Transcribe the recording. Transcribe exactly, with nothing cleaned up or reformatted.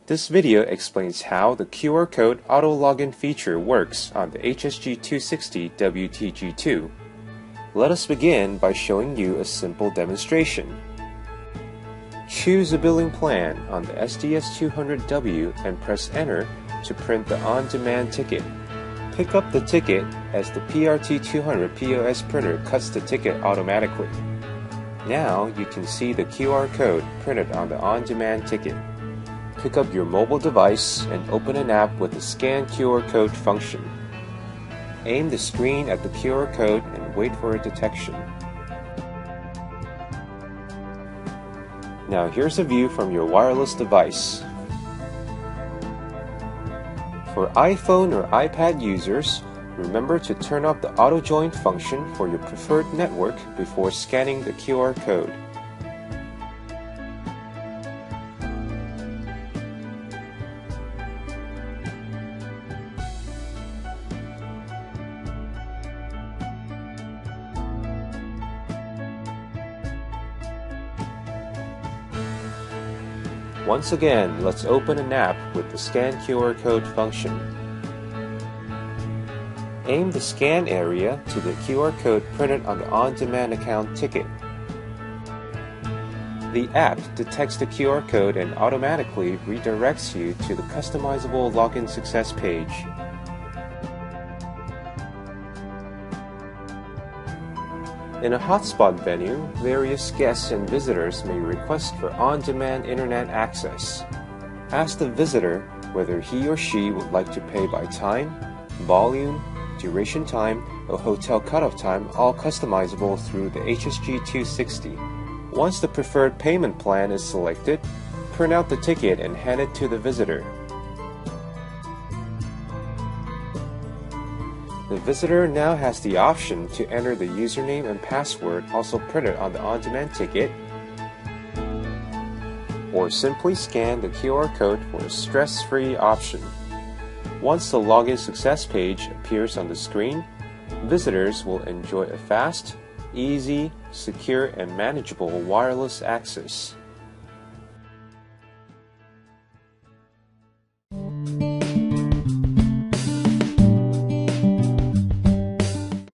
This video explains how the Q R code auto login feature works on the H S G two sixty W T G two. Let us begin by showing you a simple demonstration. Choose a billing plan on the S D S two hundred W and press Enter to print the on-demand ticket. Pick up the ticket as the P R T two hundred P O S printer cuts the ticket automatically. Now you can see the Q R code printed on the on-demand ticket. Pick up your mobile device and open an app with the Scan Q R code function. Aim the screen at the Q R code and wait for a detection. Now here's a view from your wireless device. For iPhone or iPad users, remember to turn off the auto join function for your preferred network before scanning the Q R code. Once again, let's open an app with the Scan Q R code function. Aim the scan area to the Q R code printed on the on-demand account ticket. The app detects the Q R code and automatically redirects you to the customizable login success page. In a hotspot venue, various guests and visitors may request for on-demand internet access. Ask the visitor whether he or she would like to pay by time, volume, duration time, or hotel cutoff time, all customizable through the H S G two sixty. Once the preferred payment plan is selected, print out the ticket and hand it to the visitor. The visitor now has the option to enter the username and password also printed on the on-demand ticket, or simply scan the Q R code for a stress-free option. Once the login success page appears on the screen, visitors will enjoy a fast, easy, secure, and manageable wireless access.